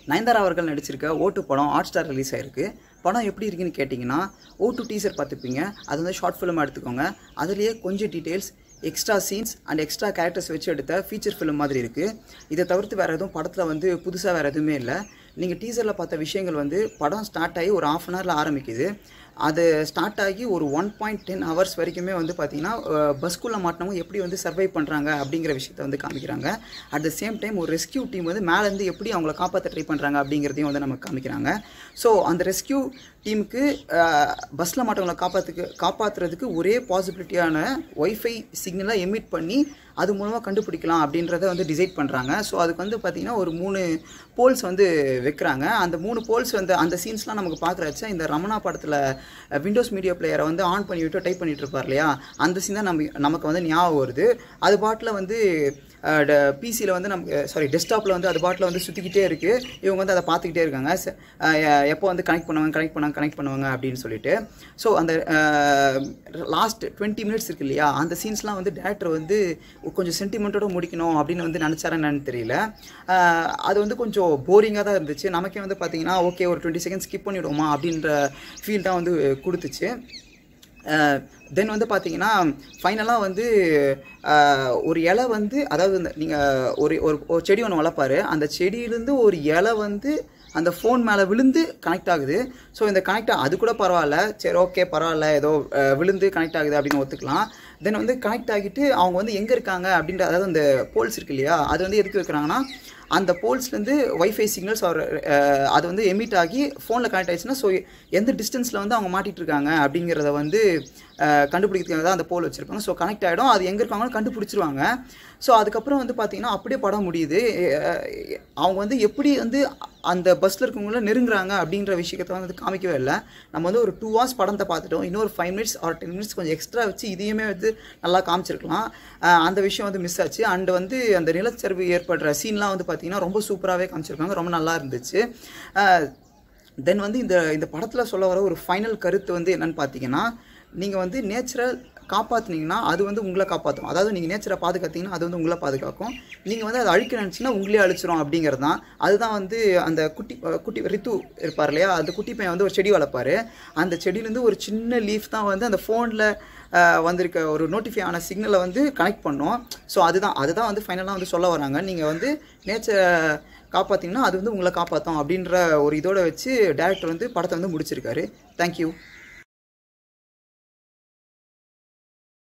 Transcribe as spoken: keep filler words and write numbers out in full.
நயன்தாரா அவர்கள் நடிச்சிருக்க ஓட்டு படம் ஹாட்ஸ்டார் ரிலீஸ் ஆயிருக்கு. படம் எப்படி இருக்குன்னு கேட்டிங்கன்னா, ஓட்டு டீசர் பார்த்துப்பீங்க. அது வந்து ஷார்ட் ஃபிலிமாக எடுத்துக்கோங்க. அதுலேயே கொஞ்சம் details, extra scenes and extra characters வச்சு எடுத்த ஃபீச்சர் ஃபிலிம் மாதிரி இருக்குது. இதை தவிர்த்து வேறு எதுவும் படத்தில் வந்து புதுசாக வேறு எதுவுமே இல்லை. நீங்கள் டீசரில் பார்த்த விஷயங்கள் வந்து படம் ஸ்டார்ட் ஆகி ஒரு ஆஃப் அன் ஹவரில் ஆரம்பிக்குது. அது ஸ்டார்ட் ஆகி ஒரு ஒன் பாயிண்ட் டென் ஹவர்ஸ் வரைக்குமே வந்து பார்த்திங்கன்னா பஸ்குள்ளே மாட்டினவங்க எப்படி வந்து சர்வை பண்ணுறாங்க அப்படிங்கிற விஷயத்தை வந்து காமிக்கிறாங்க. அட் த சேம் டைம் ஒரு ரெஸ்கியூ டீம் வந்து மேலேருந்து எப்படி அவங்கள காப்பாற்ற ட்ரை பண்ணுறாங்க அப்படிங்கிறதையும் வந்து நமக்கு காமிக்கிறாங்க. ஸோ அந்த ரெஸ்கியூ டீமுக்கு பஸ்ஸில் மாட்டவங்களை காப்பாற்றுக்கு காப்பாற்றுறதுக்கு ஒரே பாசிபிலிட்டியான ஒய்ஃபை சிக்னலை எமிட் பண்ணி அது மூலமாக கண்டுபிடிக்கலாம் அப்படின்றத வந்து டிசைட் பண்ணுறாங்க. ஸோ அதுக்கு வந்து பார்த்திங்கன்னா ஒரு மூணு போல்ஸ் வந்து வைக்கிறாங்க. அந்த மூணு போல்ஸ் வந்து அந்த சீன்ஸ்லாம் நமக்கு பார்க்குறச்சா இந்த ரமணா படத்தில் விண்டோஸ் மீடியா பிளேயரை வந்து ஆன் பண்ணிவிட்டு டைப் பண்ணிகிட்டு இருப்பார் இல்லையா, அந்த சீன் தான் நம்ம நமக்கு வந்து ஞாபகம் வருது. அது பாட்டில் வந்து பிசியில் வந்து நமக்கு சாரி டெஸ்க்டாப்பில் வந்து அது பாட்டில் வந்து சுற்றிக்கிட்டே இருக்குது. இவங்க வந்து அதை பார்த்துக்கிட்டே இருக்காங்க. எப்போ வந்து கனெக்ட் பண்ணுவாங்க கனெக்ட் பண்ணாங்க கனெக்ட் பண்ணுவாங்க அப்படின்னு சொல்லிட்டு. ஸோ அந்த லாஸ்ட் டுவெண்ட்டி மினிட்ஸ் இருக்கு இல்லையா, அந்த சீன்ஸ்லாம் வந்து டேரக்டர் வந்து கொஞ்சம் சென்டிமெண்ட்டோட முடிக்கணும் அப்படின்னு வந்து நினச்சாரா என்னன்னு தெரியல. அது வந்து கொஞ்சம் போரிங்காக தான் இருந்துச்சு. நமக்கே வந்து பார்த்தீங்கன்னா ஓகே ஒரு டுவெண்ட்டி செகண்ட் ஸ்கிப் பண்ணிவிடுவோமா அப்படின்ற ஃபீல் தான் வந்து கொடுத்துச்சு. தென் வந்து பார்த்தீங்கன்னா ஃபைனலாக வந்து ஒரு இலை வந்து அதாவது நீங்கள் ஒரு ஒரு செடி ஒன்று வளர்ப்பார். அந்த செடியிலேருந்து ஒரு இலை வந்து அந்த ஃபோன் மேலே விழுந்து கனெக்ட் ஆகுது. ஸோ இந்த கனெக்ட் அது கூட பரவாயில்ல, சரி ஓகே பரவாயில்ல, ஏதோ விழுந்து கனெக்ட் ஆகுது அப்படின்னு ஒத்துக்கலாம். தென் வந்து கனெக்ட் ஆகிட்டு அவங்க வந்து எங்கே இருக்காங்க அப்படின்ற அதாவது அந்த போல்ஸ் இருக்கு இல்லையா, அது வந்து எதுக்கு வைக்கிறாங்கன்னா அந்த போல்ஸ்லேருந்து ஒய்ஃபை சிக்னல்ஸ் அவர் அது வந்து எமிட் ஆகி ஃபோனில் கனெக்ட் ஆகிடுச்சுன்னா ஸோ எந்த டிஸ்டன்ஸில் வந்து அவங்க மாட்டிகிட்டு இருக்காங்க அப்படிங்கிறத வந்து கண்டுபிடிக்கிறதுக்காக தான் அந்த போல் வச்சுருப்பாங்க. ஸோ கனெக்ட் ஆகிடும், அது எங்கே இருக்காங்கன்னு கண்டுபிடிச்சிருவாங்க. ஸோ அதுக்கப்புறம் வந்து பார்த்திங்கன்னா அப்படியே படம் முடியுது. அவங்க வந்து எப்படி வந்து அந்த பஸ்ஸில் இருக்கவங்கள நெருங்குறாங்க அப்படின்ற விஷயத்தை வந்து காமிக்கவே இல்லை. நம்ம வந்து ஒரு டூ ஹவர்ஸ் படத்தை பார்த்துட்டோம். இன்னொரு five minutes or ten minutes கொஞ்சம் எக்ஸ்ட்ரா வச்சு இதையுமே வந்து நல்லா காமிச்சிருக்கலாம். அந்த விஷயம் வந்து மிஸ் ஆச்சு. அண்டு வந்து அந்த நிலச்சரிவு ஏற்படுற சீன்லாம் வந்து பார்த்திங்கன்னா ரொம்ப சூப்பராகவே காமிச்சிருக்காங்க, ரொம்ப நல்லா இருந்துச்சு. தென் வந்து இந்த இந்த படத்தில் சொல்ல வர ஒரு ஃபைனல் கருத்து வந்து என்னென்னு பார்த்தீங்கன்னா, நீங்கள் வந்து நேச்சரை காப்பாற்றினீங்கன்னா அது வந்து உங்களை காப்பாற்றும். அதாவது நீங்கள் நேச்சரை பாதுகாத்தீங்கன்னா அது வந்து உங்களை பாதுகாக்கும். நீங்கள் வந்து அதை அழிக்க நினச்சிங்கன்னா உங்களே அழிச்சிரும் அப்படிங்கிறது தான். அதுதான் வந்து அந்த குட்டி குட்டி ரித்து இருப்பார் இல்லையா, அந்த குட்டி பையன் வந்து ஒரு செடி வளர்ப்பார். அந்த செடியிலேருந்து ஒரு சின்ன லீஃப் தான் வந்து அந்த ஃபோனில் வந்திருக்க ஒரு நோட்டிஃபை ஆன சிக்னலை வந்து கனெக்ட் பண்ணோம். ஸோ அதுதான் அதுதான் வந்து ஃபைனலாக வந்து சொல்ல வராங்க. நீங்கள் வந்து நேச்சரை காப்பாற்றிங்கன்னா அது வந்து உங்களை காப்பாற்றும் அப்படின்ற ஒரு இதோட வச்சு டேரக்டர் வந்து படத்தை வந்து முடிச்சிருக்காரு. தேங்க்யூ.